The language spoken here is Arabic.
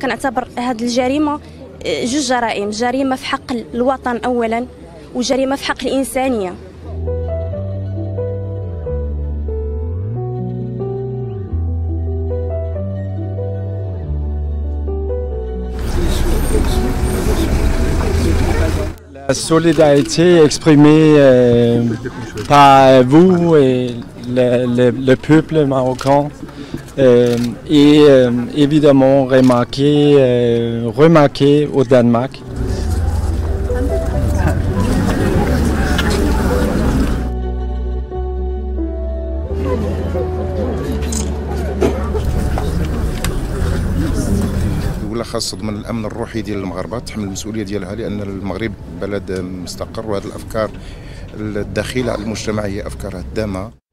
كنعتبر هذه الجريمه جوج جرائم، جريمه في حق الوطن اولا وجريمه في حق الانسانيه. La solidarité exprimée par vous et le peuple marocain est évidemment remarqué au Danemark. خاصة ضمن الأمن الروحي ديال المغاربة تحمل المسؤولية ديالها، لأن المغرب بلد مستقر، وهذه الأفكار الداخلة على المجتمع هي أفكار هدامة.